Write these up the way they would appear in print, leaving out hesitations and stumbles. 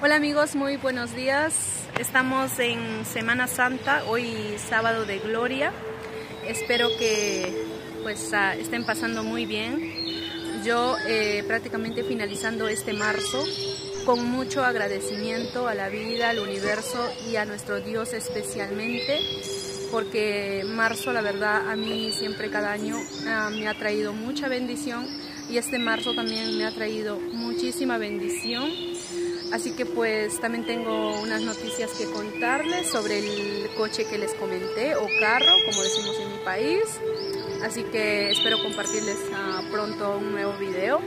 Hola amigos, muy buenos días. Estamos en Semana Santa, hoy sábado de Gloria. Espero que estén pasando muy bien. Yo prácticamente finalizando este marzo con mucho agradecimiento a la vida, al universo y a nuestro Dios especialmente, porque marzo la verdad a mí siempre cada año me ha traído mucha bendición y este marzo también me ha traído muchísima bendición. Así que pues también tengo unas noticias que contarles sobre el coche que les comenté, o carro, como decimos en mi país. Así que espero compartirles pronto un nuevo video.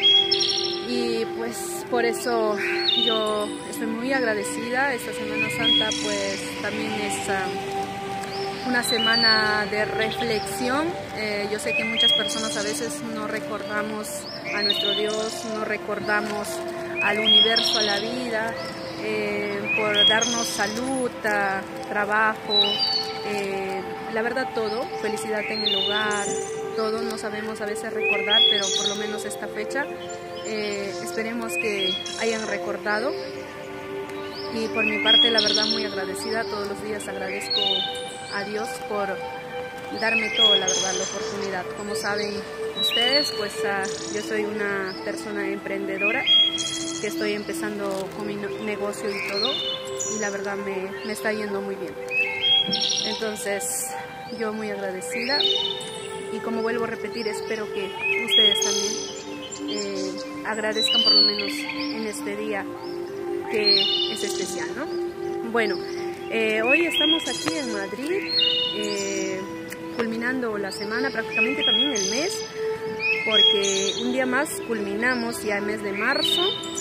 Y pues por eso yo estoy muy agradecida. Esta Semana Santa pues también es una semana de reflexión. Yo sé que muchas personas a veces no recordamos a nuestro Dios, no recordamos al universo, a la vida, por darnos salud, trabajo, la verdad todo, felicidad en el hogar, todo no sabemos a veces recordar, pero por lo menos esta fecha esperemos que hayan recordado. Y por mi parte la verdad muy agradecida, todos los días agradezco a Dios por darme todo, la verdad, la oportunidad. Como saben ustedes, pues yo soy una persona emprendedora que estoy empezando con mi negocio y todo, y la verdad me está yendo muy bien. Entonces yo muy agradecida, y como vuelvo a repetir, espero que ustedes también agradezcan por lo menos en este día que es especial, ¿no? Bueno, hoy estamos aquí en Madrid, culminando la semana, prácticamente también el mes, porque un día más culminamos ya el mes de marzo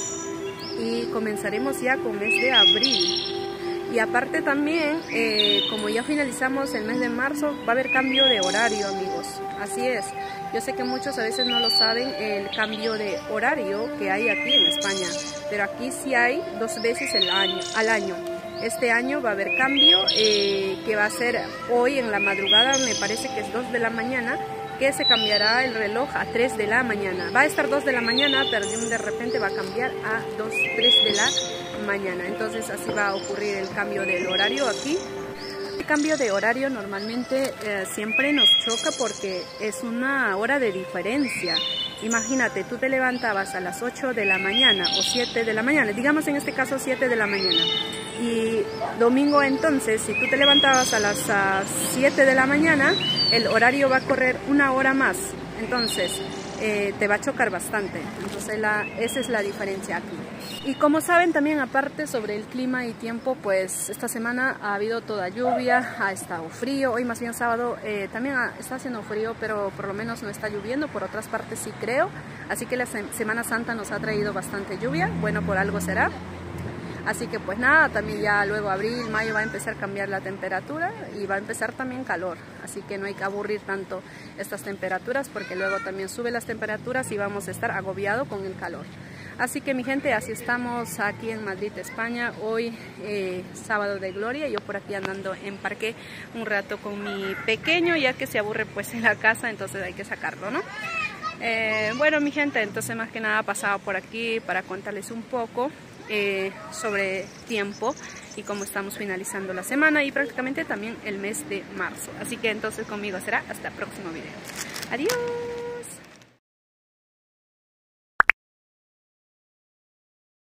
y comenzaremos ya con el mes de abril. Y aparte también, como ya finalizamos el mes de marzo, va a haber cambio de horario, amigos. Así es, yo sé que muchos a veces no lo saben, el cambio de horario que hay aquí en España, pero aquí sí hay 2 veces al año. Este año va a haber cambio, que va a ser hoy en la madrugada, me parece que es 2 de la mañana, que se cambiará el reloj a 3 de la mañana. Va a estar 2 de la mañana, pero de repente va a cambiar a 3 de la mañana. Entonces así va a ocurrir el cambio del horario aquí. El cambio de horario normalmente siempre nos choca porque es una hora de diferencia. Imagínate, tú te levantabas a las 8 de la mañana o 7 de la mañana, digamos en este caso 7 de la mañana. Y domingo entonces, si tú te levantabas a las 7 de la mañana, el horario va a correr 1 hora más. Entonces te va a chocar bastante. Entonces esa es la diferencia aquí. Y como saben también, aparte sobre el clima y tiempo, pues esta semana ha habido toda lluvia, ha estado frío. Hoy más bien sábado también está haciendo frío, pero por lo menos no está lloviendo. Por otras partes sí creo. Así que la Semana Santa nos ha traído bastante lluvia. Bueno, por algo será. Así que pues nada, también ya luego abril, mayo va a empezar a cambiar la temperatura y va a empezar también calor. Así que no hay que aburrir tanto estas temperaturas, porque luego también sube las temperaturas y vamos a estar agobiados con el calor. Así que mi gente, así estamos aquí en Madrid, España, hoy sábado de Gloria. Yo por aquí andando en parque un rato con mi pequeño, ya que se aburre pues en la casa, entonces hay que sacarlo, ¿no? Bueno mi gente, entonces más que nada pasaba por aquí para contarles un poco sobre tiempo y cómo estamos finalizando la semana y prácticamente también el mes de marzo. Así que entonces conmigo será hasta el próximo video. Adiós.